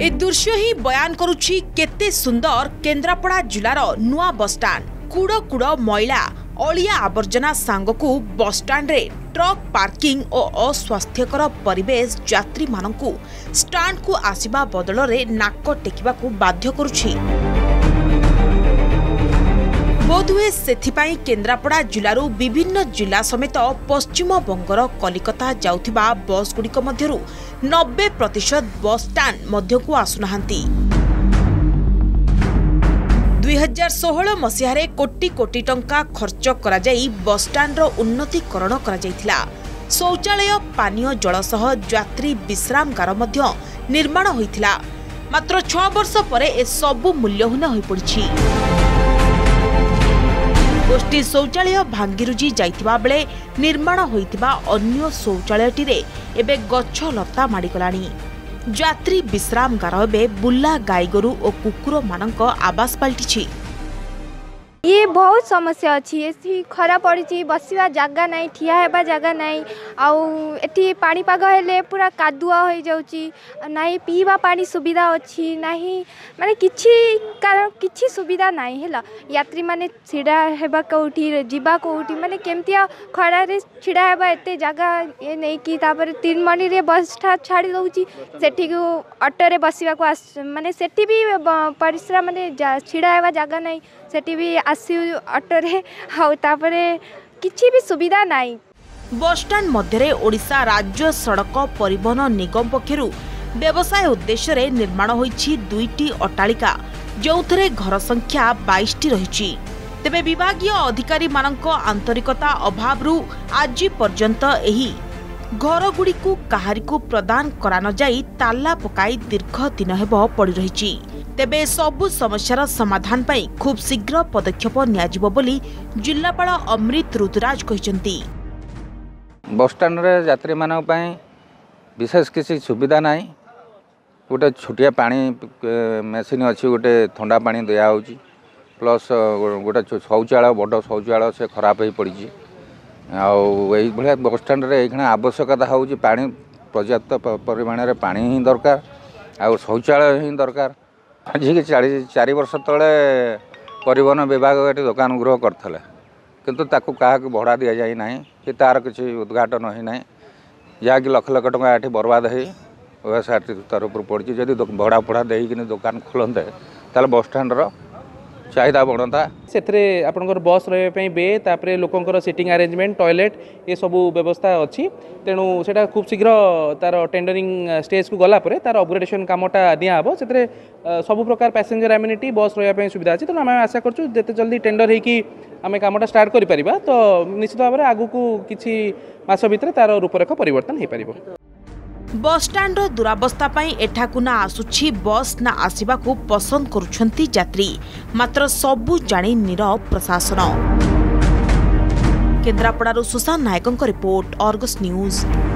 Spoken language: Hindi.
ए दृश्य ही बयान करुछि केते सुंदर केन्द्रापड़ा जिलार नुआ बसस्टाण्ड। कूड़ कूड़ मैला अलिया आवर्जना सांगकू बसस्टाण्ड रे ट्रक पार्किंग और अस्वास्थ्यकर परिवेश यात्री मानकू स्टाण्ड को आसिबा बदल रे नाक टेकिबाकू बाध्य करुछि। बोधुए सेथिपाई केन्द्रापड़ा जिलारू विभिन्न जिला समेत पश्चिम बंगर कलिकता जाउथिबा बस गुड़िक मध्यरु 90% बस स्टाण्ड मध्यकू आसुनाहांती। 2016 मसीहारे कोटी कोटी टंका खर्च करा जाई बस स्टाण्ड रो उन्नतीकरण करा जाइथिला। शौचालय पानीय जल सह यात्री विश्रामगार मध्य निर्माण होइथिला। मात्र 6 वर्ष परे ए सबु मूल्यहीन होई पड़िछि। गोष्ठी शौचालय भांगिरुजी जाइथिबा बेले निर्माण होइथिबा अन्य शौचालयटी रे एबे गछ लता माडिगलानी। यात्री विश्रामगार एबे बुल्ला गाईगोरु और कुकुर मानक आवास पलटिछि। ये बहुत समस्या अच्छी खरा पड़ी बसवा जगह नहीं ठिया हेबा जगह नहीं आउ पाणीपाग हेले पूरा कादुआ हो जाउची नहीं पीवा पानी सुविधा अच्छी नहीं माने किछि सुविधा नहीं है। यात्री माने छिड़ा हेबा कौटी जीवा कौटी माने केमतिया खरा रे छिड़ा हेबा एते जगह ये नहीं कि तापर 3 मणी रे बस छाड़ी दउची सेठी को ऑटो रे बसिबा को माने सेठी भी परिश्रा माने छिड़ा हेबा जगह नहीं सेठी भी आसी ऑटो रे तापरे किछि भी सुविधा नहीं। बस स्टाण्ड मध्य ओडिशा राज्य सड़क परिवहन निगम पक्षरु व्यवसाय उद्देश्य रे निर्माण होईछि 2टी अट्टालिका जोथरे घर संख्या 22टी रहिछि। तेबे विभागीय अधिकारी मानक आंतरिकता अभावरु आज पर्यंत एही घर गुडी को काहारी को प्रदान करा न जाई ताला पकाई दीर्घ दिन हेबो पड़ी रहिछि। तेबे सबु समस्यार समाधान पाई खूब शीघ्र पदक्षेप नियाजिबो बोली जिल्लापाल अमृत ऋतुराज कहिसंती। बस स्टाण्ड रे यात्री मानक पई विशेष किसी सुविधा नाही। गोटे छोटिया पानी मेसीन अच्छी गोटे ठंडा पानी दिया होची प्लस गोटे शौचालय बड़ शौचालय से खराब हो पड़ी आई भाया बस स्टाण्ड रे एखना आवश्यकता होची पानी पर्याप्त परिमाण रे पानी ही दरकार आ शौचालय ही दरकार। आज 4 वर्ष तले परिवहन विभाग ये दुकान गृह करते किंतु ताकू क्या भड़ा दि जाए ना कि तार किसी उद्घाटन ही ना जहाँकि लक्ष लक्ष टका ये बर्बाद हो व्यवसाय तरफ पड़ी। जदि भड़ा फड़ा देकिन दुकान खोलते ताल बस स्टाण्ड चाहिदा बढ़ता से आपंकर बस रही बे तापर लोकंर सिटिंग अरेंजमेंट टॉयलेट ये सब व्यवस्था अच्छी तेणु से खूब शीघ्र तार टेंडरिंग स्टेज को गलापर तार अपग्रेडेशन कामटा दिहब से सब प्रकार पैसेंजर एम्यूनिटी बस रही सुविधा अच्छी तेणु आम आशा करूँ जिते जल्दी टेंडर होगी आम कामटा स्टार्ट करें तो निश्चित भाव में आगू को किसी मास भितर तार रूपरेख परिवर्तन हो पार। बस स्टाण्ड दुरावस्था पाई एठाकु ना आसुछि बस ना आसिबा को पसंद करुछंती यात्री मात्र सबु जानी नीरव प्रशासन। केन्द्रापड़ारू सुशांत नायकଙ୍କ रिपोर्ट अर्गस न्यूज।